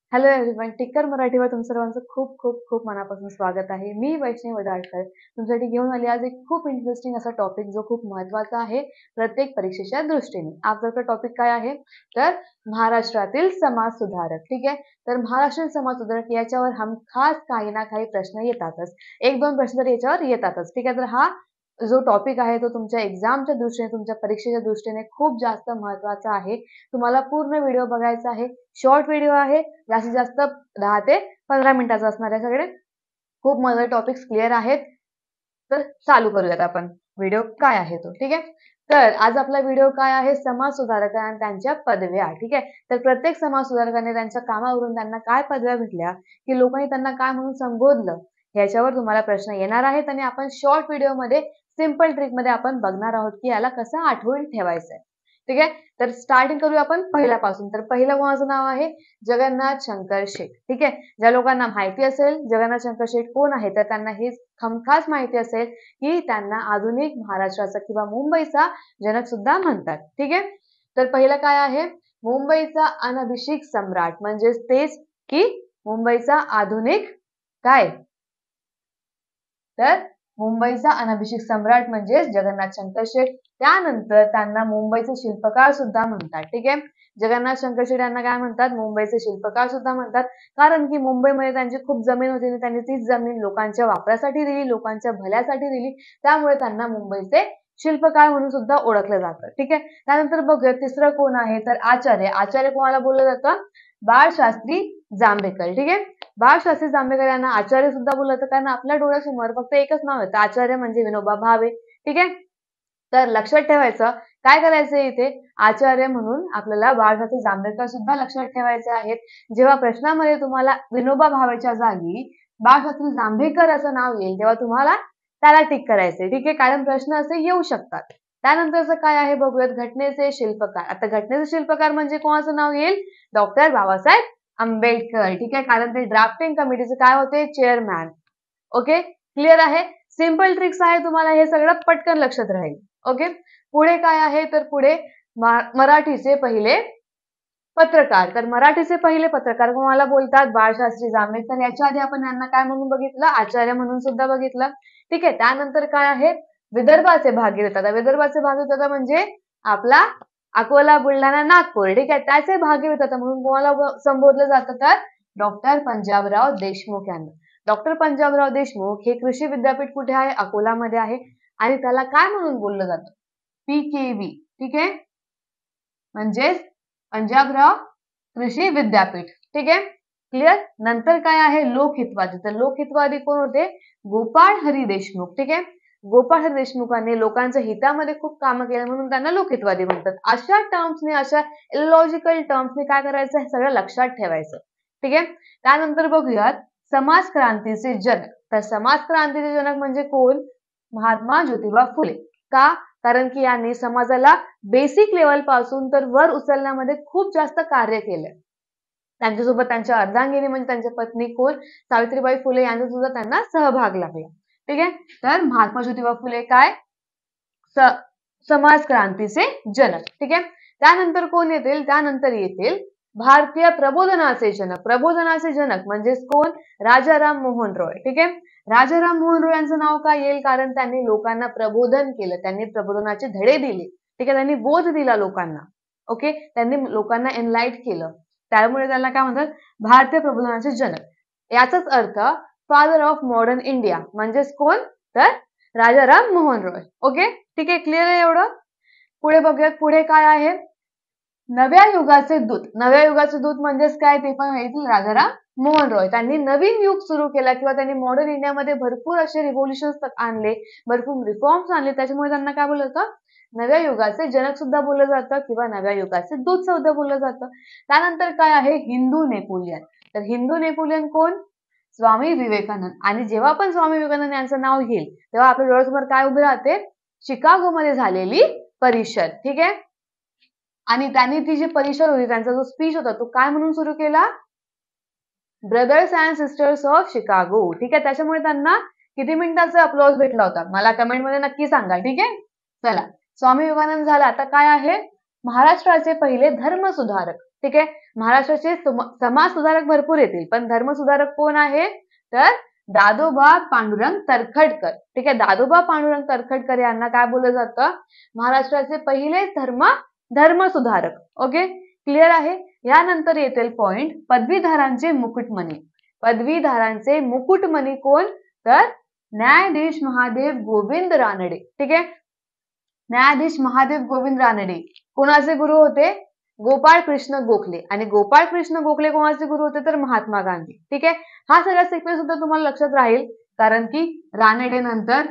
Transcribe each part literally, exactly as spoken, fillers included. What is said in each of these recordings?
Hello everyone, टिक्कर मराठीवर तुमचं सर्वांचं खूप खूप खूप मनापासून स्वागत आहे. मी वैष्णवी वडाळकर तुमच्यासाठी घेऊन आली आज एक खूप इंटरेस्टिंग असा टॉपिक जो खूप महत्त्वाचा आहे प्रत्येक परीक्षेच्या दृष्टीने. आजचा टॉपिक काय आहे तर महाराष्ट्रातील समाज सुधारक. ठीक आहे, तर महाराष्ट्रातील समाज सुधारक याच्यावर हमखास काही ना काही प्रश्न येतातच, एक दोन प्रश्न तर याच्यावर येतातच. ठीक आहे, तर हा जो टॉपिक आहे तो तुमच्या एक्झामच्या दृष्टीने, तुमच्या परीक्षेच्या दृष्टीने खूप जास्त महत्त्वाचा आहे. तुम्हाला पूर्ण व्हिडिओ बघायचा आहे. शॉर्ट व्हिडिओ आहे, जास्तीत जास्त दहा ते पंधरा मिनिटाचा असणार आहे. सगळे खूप महत्त्वाचे टॉपिक्स क्लिअर आहेत. तर चालू करूयात आपण व्हिडिओ काय आहे तो. ठीक आहे, तर आज आपला व्हिडिओ काय आहे, समाज सुधारक आणि त्यांच्या पदव्या. ठीक आहे, तर प्रत्येक समाज सुधारकाने त्यांच्या कामावरून त्यांना काय पदव्या भेटल्या, की लोकांनी त्यांना काय म्हणून संबोधलं, याच्यावर तुम्हाला प्रश्न येणार आहेत. आणि आपण शॉर्ट व्हिडिओमध्ये सिंपल ट्रिक मध्ये आपण बघणार आहोत की याला कसं आठवून ठेवायचंय. ठीक आहे, तर स्टार्टिंग करूया आपण पहिल्यापासून. तर पहिलं कोणाचं नाव आहे, जगन्नाथ शंकर शेठ. ठीक आहे, ज्या लोकांना माहिती असेल जगन्नाथ शंकर शेठ कोण आहे, तर त्यांना हे हमखास माहिती असेल की त्यांना आधुनिक महाराष्ट्राचा किंवा मुंबईचा जनक सुद्धा म्हणतात. ठीक आहे, तर पहिलं काय आहे, मुंबईचा अनभिषिक्त सम्राट, म्हणजेच तेच की मुंबईचा आधुनिक काय, तर मुंबईचा अनभिषिक्त सम्राट म्हणजेच जगन्नाथ शंकर शेठ. त्यानंतर त्यांना मुंबईचे शिल्पकार सुद्धा म्हणतात. ठीक आहे, जगन्नाथ शंकर शेठ यांना काय म्हणतात, मुंबईचे शिल्पकार सुद्धा म्हणतात, कारण की मुंबईमध्ये त्यांची खूप जमीन होती आणि त्यांनी तीच जमीन लोकांच्या वापरासाठी दिली, लोकांच्या भल्यासाठी दिली, त्यामुळे त्यांना मुंबईचे शिल्पकार म्हणून सुद्धा ओळखलं जातं. ठीक आहे, त्यानंतर बघूया तिसरं कोण आहे, तर आचार्य. आचार्य कोणाला बोललं जातं, बाळशास्त्री जांभेकर. ठीक आहे, बाळशास्त्री जांभेकर यांना आचार्य सुद्धा बोललं जातं, कारण आपल्या डोळ्यासमोर फक्त एकच नाव येतं, आचार्य म्हणजे विनोबा भावे. ठीक आहे, तर लक्षात ठेवायचं काय करायचं इथे, आचार्य म्हणून आपल्याला बाळशास्त्री जांभेकर सुद्धा लक्षात ठेवायचे आहेत. जेव्हा प्रश्नामध्ये तुम्हाला विनोबा भावेच्या जागी बाळशास्त्री जांभेकर असं नाव येईल तेव्हा तुम्हाला त्याला टिक करायचंय. ठीक आहे, कारण प्रश्न असे येऊ शकतात. त्यानंतरचं काय आहे बघूयात, घटनेचे शिल्पकार. आता घटनेचे शिल्पकार म्हणजे कोणाचं नाव येईल, डॉक्टर बाबासाहेब आंबेडकर. ठीक आहे, कारण ते ड्राफ्टिंग कमिटीचे काय होते, चेअरमॅन. ओके, क्लिअर आहे, सिंपल ट्रिक्स आहे, तुम्हाला हे सगळं पटकन लक्षात राहील. ओके, पुढे काय आहे, तर पुढे मराठीचे पहिले पत्रकार. तर मराठीचे पहिले पत्रकार कोणाला बोलतात, बाळशास्त्री जांभेकर. याच्या आधी आपण यांना काय म्हणून बघितलं, आचार्य म्हणून सुद्धा बघितलं. ठीक आहे, त्यानंतर काय आहे, विदर्भाचे भागीरथी. विदर्भाचे भागीरथी म्हणजे आपला अकोला, बुलढाणा, नागपूर. ठीक आहे, त्याचे भागीरथी म्हणून कोणाला संबोधलं जातं, तर डॉक्टर पंजाबराव देशमुख यांना. डॉक्टर पंजाबराव देशमुख हे कृषी विद्यापीठ कुठे आहे, अकोलामध्ये आहे, आणि त्याला काय म्हणून बोललं जातं, पी के व्ही. ठीक आहे, म्हणजेच पंजाबराव कृषी विद्यापीठ. ठीक आहे, क्लिअर. नंतर काय आहे, लोकहितवादी. तर लोकहितवादी कोण होते, गोपाळ हरी देशमुख. ठीक आहे, गोपाळ हरी देशमुखांनी लोकांच्या हितामध्ये खूप कामं केली म्हणून त्यांना लोकहितवादी म्हणतात. अशा टर्म्सने, अशा इलॉजिकल टर्म्सने काय करायचं, हे सगळं लक्षात ठेवायचं. ठीक आहे, त्यानंतर बघूयात समाज क्रांतीचे जनक. तर समाज क्रांतीचे जनक म्हणजे कोण, महात्मा ज्योतिबा फुले. का, कारण की यांनी समाजाला बेसिक लेवल पासून तर वर उचलण्यामध्ये खूप जास्त कार्य केलं. त्यांच्यासोबत त्यांच्या अर्धांगिनी म्हणजे त्यांच्या पत्नी कोण, सावित्रीबाई फुले यांचा सुद्धा त्यांना सहभाग लागला. ठीक आहे, तर महात्मा ज्योतिबा फुले काय, समाज क्रांतीचे जनक. ठीक आहे, त्यानंतर कोण येतील, त्यानंतर येतील भारतीय प्रबोधनाचे जनक. प्रबोधनाचे जनक म्हणजेच कोण, राजाराम मोहन रॉय. ठीक आहे, राजाराम मोहन रॉय यांचं नाव काय येईल, कारण त्यांनी लोकांना प्रबोधन केलं, त्यांनी प्रबोधनाचे धडे दिले. ठीक आहे, त्यांनी बोध दिला लोकांना. ओके, त्यांनी लोकांना एनलाइट केलं, त्यामुळे त्याला काय म्हणतात, भारतीय प्रबोधनाचे जनक. याचाच अर्थ फादर ऑफ मॉडर्न इंडिया म्हणजेच कोण, तर राजाराम मोहन रॉय. ओके, ठीक आहे, क्लिअर आहे एवढं. पुढे बघूयात, पुढे काय आहे, नव्या युगाचे दूत. नव्या युगाचे दूत म्हणजेच काय, ते पण येतील राजाराम मोहन रॉय. त्यांनी नवीन युग सुरू केला किंवा त्यांनी मॉडर्न इंडियामध्ये भरपूर असे रिव्होल्युशन्स आणले, भरपूर रिफॉर्म्स आणले, त्याच्यामुळे त्यांना काय बोललं जातं, नव्या युगाचे जनक सुद्धा बोललं जातं किंवा नव्या युगाचे दूत सुद्धा बोललं जातं. त्यानंतर काय आहे, हिंदू नेपोलियन. तर हिंदू नेपोलियन कोण, स्वामी विवेकानंद. आणि जेव्हा पण स्वामी विवेकानंद यांचं नाव घेईल तेव्हा आपल्या डोळ्यासमोर काय उभे राहते, शिकागो मध्ये झालेली परिषद. ठीक आहे, आणि त्यांनी ती जी परिषद होती, त्यांचा जो स्पीच होता तो काय म्हणून सुरू केला, brothers and sisters of Chicago. ठीक आहे, त्याच्यामुळे त्यांना किती मिनिटाचा अप्लॉज भेटला होता, मला कमेंट मध्ये नक्की सांगा. ठीक आहे, चला स्वामी विवेकानंद झाला. आता काय आहे, महाराष्ट्राचे पहिले धर्मसुधारक. ठीक आहे. महाराष्ट्राचे समाज सुधारक भरपूर येतील, पण धर्मसुधारक कोण आहे तर दादोबा पांडुरंग तरखडकर. ठीक आहे. दादोबा पांडुरंग तरखडकर यांना काय बोललं जातं, महाराष्ट्राचे पहिले धर्म धर्मसुधारक. ओके, क्लिअर आहे. यानंतर येतील पॉइंट पदवीधरांचे मुकुटमणी. पदवीधरांचे मुकुटमणी कोण तर न्यायाधीश महादेव गोविंद रानडे. ठीक आहे. न्यायाधीश महादेव गोविंद रानडे कोणाचे गुरु होते, गोपाळ कृष्ण गोखले. आणि गोपाळ कृष्ण गोखले कोणाचे गुरु होते तर महात्मा गांधी. ठीक आहे. हा सगळा सिक्वेन्स सुद्धा तुम्हाला लक्षात राहील, कारण की रानडे नंतर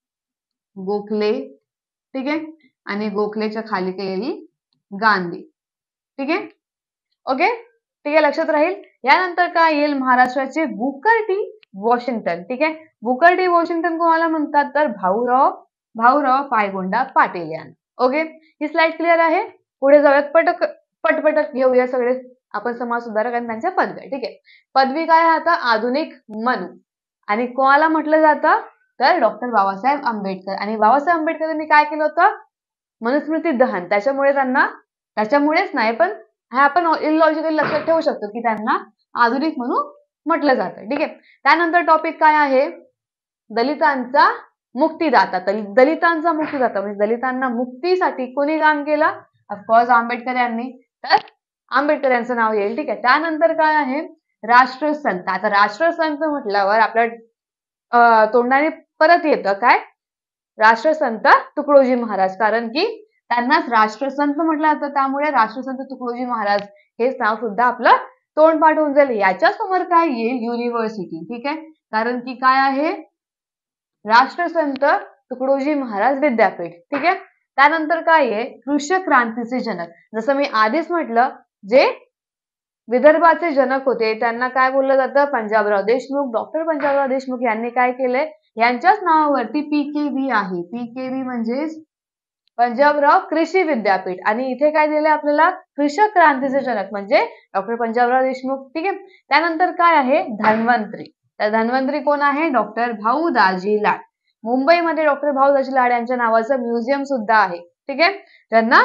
गोखले, ठीक आहे, आणि गोखलेच्या खाली केलेली गांधी. ठीक आहे. ओके, ठीक आहे, लक्षात राहील. यानंतर काय येईल, महाराष्ट्राचे बुकर टी वॉशिंग्टन. ठीक आहे. बुकर टी वॉशिंग्टन कोणाला म्हणतात तर भाऊराव भाऊराव पायगोंडा पाटील यांना. ओके, ही स्लाइड क्लिअर आहे. पुढे जाऊयात, पटक पटपटक घेऊया सगळे आपण समाज सुधारक आणि त्यांच्या पदव्या. ठीक आहे. पदवी काय आहे आता, आधुनिक मनु. आणि कोणाला म्हटलं जातं तर डॉक्टर बाबासाहेब आंबेडकर. आणि बाबासाहेब आंबेडकर यांनी काय केलं होतं, मनुस्मृती दहन. त्याच्यामुळे त्यांना त्याच्यामुळेच नाही पण हे आपण इलॉजिकली लक्षात ठेवू शकतो की त्यांना आधुनिक म्हणून म्हटलं जातं. ठीक आहे. त्यानंतर टॉपिक काय आहे, दलितांचा मुक्तीदाता. दलितांचा मुक्तीदाता म्हणजे दलितांना मुक्तीसाठी कोणी काम केलं, ऑफकोर्स आंबेडकर यांनी. तर आंबेडकर यांचं नाव येईल. ठीक आहे. त्यानंतर काय आहे, राष्ट्रसंत. आता राष्ट्रसंत म्हटल्यावर आपल्या तोंडाने परत येतं काय, राष्ट्रसंत तुकडोजी महाराज. कारण की त्यांनाच राष्ट्रसंत म्हटलं जातं, त्यामुळे राष्ट्रसंत तुकडोजी महाराज हेच नाव सुद्धा आपलं तोंडपाठ होऊन जाईल. याच्या समोर काय येईल, युनिव्हर्सिटी. ठीक आहे. कारण की काय आहे, राष्ट्रसंत तुकडोजी महाराज विद्यापीठ. ठीक आहे. त्यानंतर काय आहे, कृषी क्रांतीचे जनक. जसं मी आधीच म्हटलं, जे विदर्भाचे जनक होते त्यांना काय बोललं जातं, पंजाबराव देशमुख. डॉक्टर पंजाबराव देशमुख यांनी काय केलंय, यांच्याच नावावरती पीकेव्ही आहे. पीकेव्ही म्हणजे पंजाबराव कृषी विद्यापीठ. आणि इथे काय दिलंय आपल्याला, कृषी क्रांतीचे जनक म्हणजे डॉक्टर पंजाबराव देशमुख. ठीक आहे. त्यानंतर काय आहे, धन्वंतरी. तर धन्वंतरी कोण आहे, डॉक्टर भाऊ दाजी लाड. मुंबईमध्ये डॉक्टर भाऊ दाजी लाड यांच्या नावाचं म्युझियम सुद्धा आहे. ठीक आहे, ज्यांना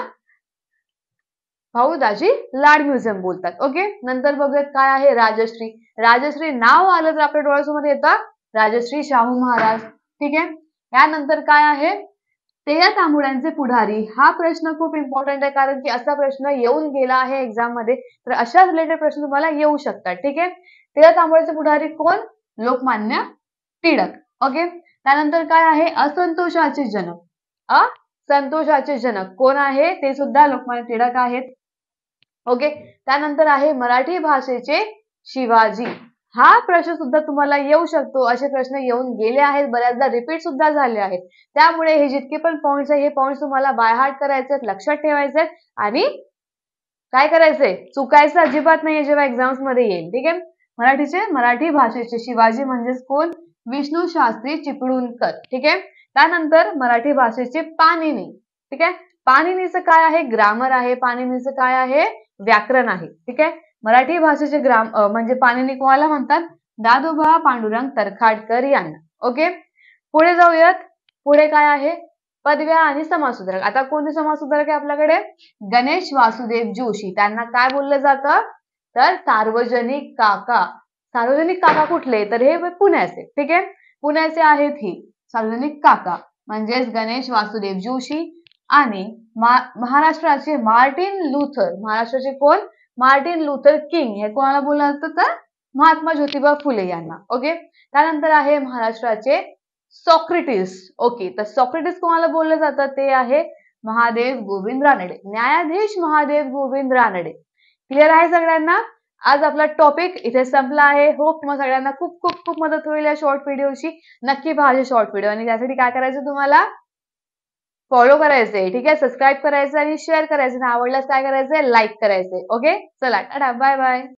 भाऊ दाजी लाड म्युझियम बोलतात. ओके, नंतर बघूयात काय आहे, राजश्री. राजश्री नाव आलं तर आपल्या डोळ्यासमोर येतं राजश्री शाहू महाराज. ठीक आहे. यानंतर काय आहे, तेरा तांबुळ्यांचे पुढारी. हा प्रश्न खूप इम्पॉर्टंट आहे, कारण की असा प्रश्न येऊन गेला आहे एक्झाम मध्ये. तर अशा रिलेटेड प्रश्न तुम्हाला येऊ शकतात. ठीक आहे. तेरा तांबुळ्यांचे पुढारी कोण, लोकमान्य टिळक. ओके. त्यानंतर काय आहे, असंतोषाचे जनक. असंतोषाचे जनक कोण आहे, ते सुद्धा लोकमान्य टिळक आहेत. ओके. त्यानंतर आहे मराठी भाषेचे शिवाजी. हा प्रश्न सुद्धा तुम्हाला येऊ शकतो. असे प्रश्न येऊन गेले आहेत, बऱ्याचदा रिपीट सुद्धा झाले आहेत. त्यामुळे हे जितके पण पॉइंट्स आहे, हे पॉइंट्स तुम्हाला बाय हार्ट करायचे, लक्षात ठेवायचे आणि काय करायचंय, चुकायचं अजिबात नाही जेव्हा एक्झाम्स मध्ये येईल. ठीक आहे. मराठीचे मराठी भाषेचे शिवाजी म्हणजेच कोण, विष्णू शास्त्री चिपळूणकर. ठीक आहे. त्यानंतर मराठी भाषेचे पाणिनी. ठीक आहे. पाणिनीचं काय आहे, ग्रामर आहे. पाणिनीचं काय आहे, व्याकरण आहे. ठीक आहे. मराठी भाषेचे ग्राम म्हणजे पाणिनी कोणाला म्हणतात, दादोबा पांडुरंग तरखडकर यांना. ओके. पुढे जाऊयात. पुढे काय आहे, पदव्या आणि समाजसुधारक. आता कोणते समाजसुधारक आहे आपल्याकडे, गणेश वासुदेव जोशी. त्यांना काय बोललं जातं तर सार्वजनिक काका. सार्वजनिक काका कुठले तर हे पुण्याचे. ठीक आहे. पुण्याचे आहेत ही सार्वजनिक काका म्हणजेच गणेश वासुदेव जोशी. आणि महाराष्ट्राचे मार्टिन लुथर. महाराष्ट्राचे कोण, मार्टिन लुथर किंग. हे कोणाला बोललं जातं तर महात्मा ज्योतिबा फुले यांना. ओके. त्यानंतर आहे महाराष्ट्राचे सॉक्रेटिस. ओके, तर सॉक्रेटिस कोणाला बोललं जातं, ते आहे महादेव गोविंद रानडे. न्यायाधीश महादेव गोविंद रानडे. क्लिअर आहे सगळ्यांना. आज आपला टॉपिक इथे संपला आहे. होप मग सगळ्यांना खूप खूप खूप मदत होईल या शॉर्ट व्हिडिओची. नक्की पहा शॉर्ट व्हिडिओ. आणि त्यासाठी काय करायचं, तुम्हाला फॉलो करायचंय. ठीक आहे. सबस्क्राईब करायचं आणि शेअर करायचं. आवडल्यास काय करायचंय, लाईक करायचंय. ओके, चला टाटा, बाय बाय.